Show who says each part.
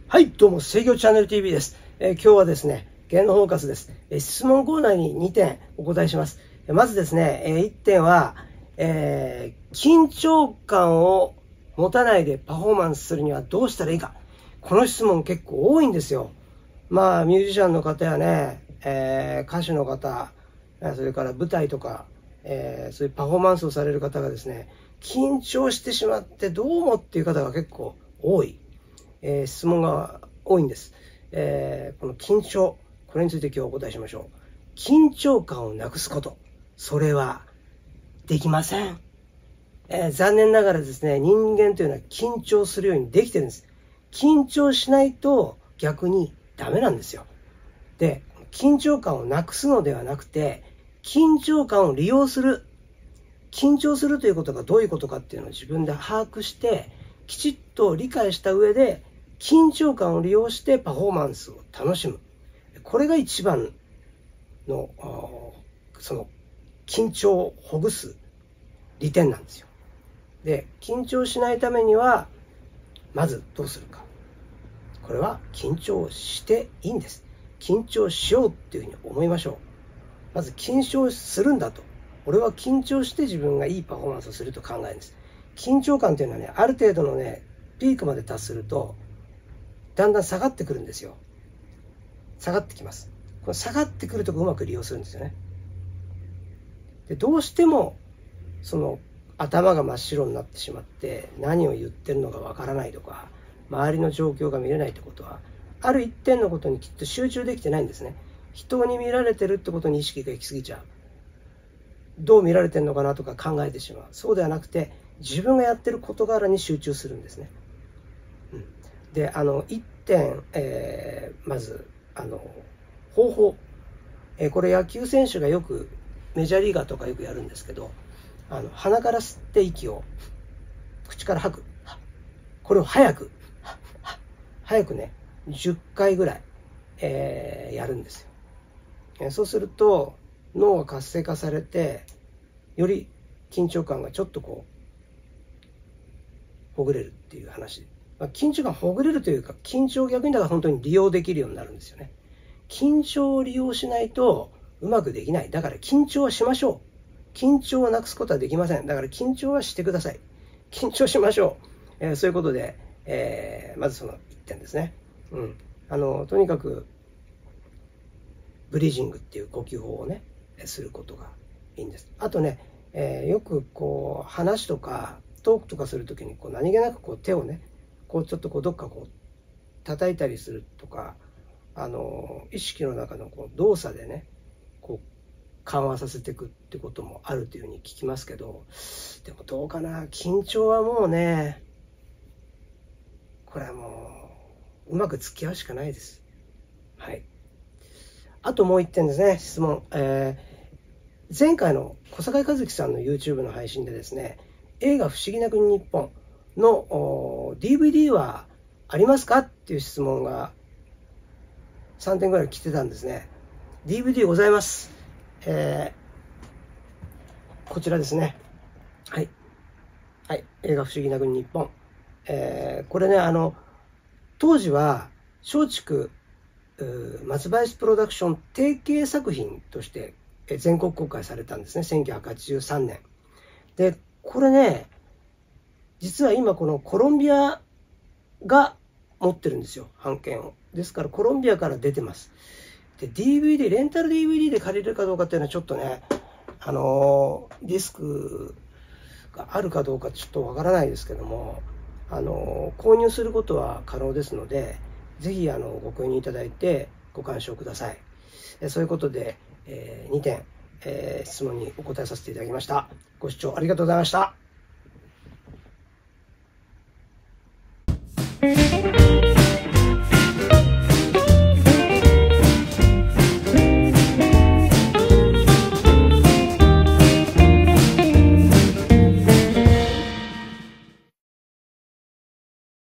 Speaker 1: はい、どうも、制御チャンネル TV です。今日はですね、芸能フォーカスです。質問コーナーに2点お答えします。まずですね、1点は、緊張感を持たないでパフォーマンスするにはどうしたらいいか。この質問結構多いんですよ。まあ、ミュージシャンの方やね、歌手の方、それから舞台とか、そういうパフォーマンスをされる方がですね、緊張してしまってどうもっていう方が結構多い。質問が多いんです。この緊張、これについて今日お答えしましょう。緊張感をなくすこと、それはできません。残念ながらですね、人間というのは緊張するようにできてるんです。緊張しないと逆にダメなんですよ。で、緊張感をなくすのではなくて、緊張感を利用する。緊張するということがどういうことかっていうのを自分で把握して、きちっと理解した上で、緊張感を利用してパフォーマンスを楽しむ。これが一番の、その緊張をほぐす利点なんですよ。で、緊張しないためには、まずどうするか。これは緊張していいんです。緊張しようっていうふうに思いましょう。まず緊張するんだと。俺は緊張して自分がいいパフォーマンスをすると考えるんです。緊張感というのはね、ある程度のね、ピークまで達すると、だんだん下がってくるんですよ。下がってきます。この下がってくるとこうまく利用するんですよね。で、どうしても、その頭が真っ白になってしまって、何を言ってるのかわからないとか、周りの状況が見れないってことは、ある一点のことにきっと集中できてないんですね。人に見られてるってことに意識が行き過ぎちゃう。どう見られてるのかなとか考えてしまう。そうではなくて、自分がやってる事柄に集中するんですね。で、1点、まず、方法。これ野球選手がよく、メジャーリーガーとかよくやるんですけど、鼻から吸って息を、口から吐く。これを早くね、10回ぐらい、やるんですよ。そうすると、脳が活性化されて、より緊張感がちょっとこう、ほぐれるっていう話。緊張感ほぐれるというか、緊張を逆にだから本当に利用できるようになるんですよね。緊張を利用しないとうまくできない。だから緊張はしましょう。緊張をなくすことはできません。だから緊張はしてください。緊張しましょう。そういうことで、まずその1点ですね。とにかく、ブリージングっていう呼吸法をね、することがいいんです。あとね、よくこう、話とか、トークとかするときにこう何気なくこう手をね、こうちょっとこうどっかこう叩いたりするとか、意識の中のこう動作でね、こう緩和させていくってこともあるというふうに聞きますけど、でもどうかな、緊張はもうね、これはもううまく付き合うしかないです。はい。あともう一点ですね、質問。前回の小坂井和樹さんの YouTube の配信でですね、映画不思議な国日本の DVD はありますかっていう質問が3点ぐらい来てたんですね。DVD ございます。こちらですね。はい。はい。映画不思議な国日本。これね、当時は松竹松林プロダクション提携作品として全国公開されたんですね。1983年。で、これね、実は今このコロンビアが持ってるんですよ、版権を。ですからコロンビアから出てます。で、DVD、レンタル DVD で借りれるかどうかっていうのはちょっとね、リスクがあるかどうかちょっとわからないですけども、購入することは可能ですので、ぜひご購入いただいてご鑑賞ください。そういうことで、2点、質問にお答えさせていただきました。ご視聴ありがとうございました。